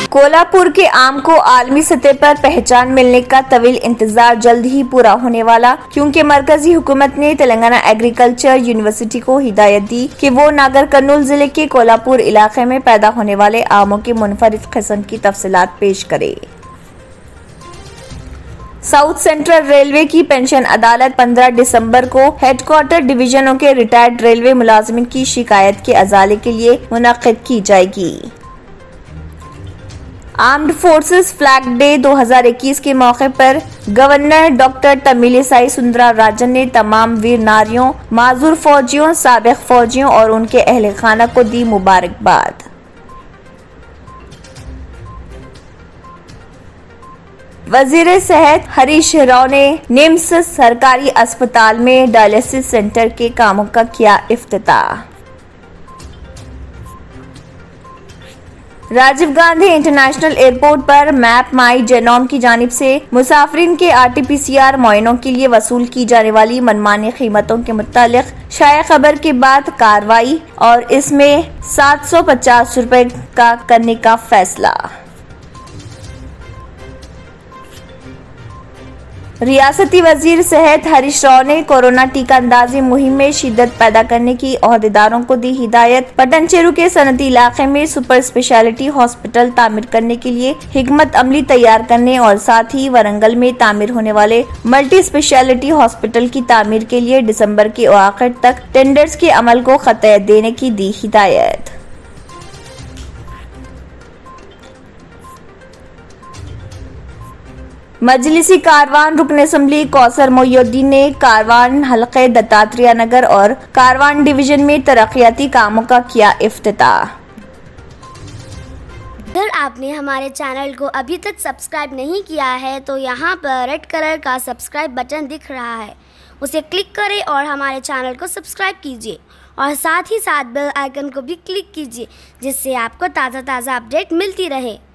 कोल्हापुर के आम को आलमी सतह पर पहचान मिलने का तवील इंतजार जल्द ही पूरा होने वाला, क्योंकि मरकजी हुकूमत ने तेलंगाना एग्रीकल्चर यूनिवर्सिटी को हिदायत दी कि वो नागर कर्नूल जिले के कोल्हापुर इलाके में पैदा होने वाले आमों की मुनफरिद किस्म की तफसीलात पेश करे। साउथ सेंट्रल रेलवे की पेंशन अदालत 15 दिसंबर को हेडक्वार्टर डिवीजनों के रिटायर्ड रेलवे मुलाजिमिन की शिकायत के अजाले के लिए मुनक्किद की जाएगी। आर्म्ड फोर्सेस फ्लैग डे 2021 के मौके पर गवर्नर डॉक्टर तमिलिसाई सुंदरराजन ने तमाम वीर नारियों, माजूर फौजियों, साबिक फौजियों और उनके अहले खाना को दी मुबारकबाद। वजीर सेहत हरीश राव ने निम्स सरकारी अस्पताल में डायलिसिस सेंटर के कामों का किया इफ्तिताह। राजीव गांधी इंटरनेशनल एयरपोर्ट पर मैप माई जेनोम की जानिब से मुसाफिरीन के RT-PCR मुआयनों के लिए वसूल की जाने वाली मनमानी कीमतों के मुतालिक शाया खबर के बाद कार्रवाई और इसमें 750 रुपए का करने का फैसला। रियासती वजीर सेहत हरीश राव ने कोरोना टीका अंदाजी मुहिम में शिद्दत पैदा करने की ओहदेदारों को दी हिदायत। पटनचेरू के सनती इलाके में सुपर स्पेशलिटी हॉस्पिटल तामीर करने के लिए हिकमत अमली तैयार करने और साथ ही वरंगल में तामीर होने वाले मल्टी स्पेशलिटी हॉस्पिटल की तामीर के लिए दिसंबर के आखिर तक टेंडर्स के अमल को खतय देने की दी हिदायत। मजलिसी कारवान रुकन असम्बली कौसर मोइनुद्दीन ने कारवान हलके दत्तात्रेय नगर और कारवान डिवीजन में तरक्याती कामों का किया इफ्तिताह। अगर आपने हमारे चैनल को अभी तक सब्सक्राइब नहीं किया है तो यहाँ पर रेड कलर का सब्सक्राइब बटन दिख रहा है, उसे क्लिक करें और हमारे चैनल को सब्सक्राइब कीजिए और साथ ही साथ बेल आइकन को भी क्लिक कीजिए, जिससे आपको ताज़ा अपडेट मिलती रहे।